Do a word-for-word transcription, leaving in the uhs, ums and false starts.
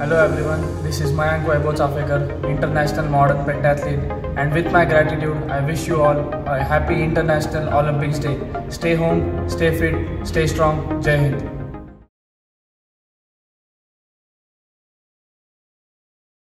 Hello everyone, this is Mayank Chaphekar, International Modern Pentathlete, and with my gratitude, I wish you all a happy International Olympics Day. Stay home, stay fit, stay strong. Jai Hind.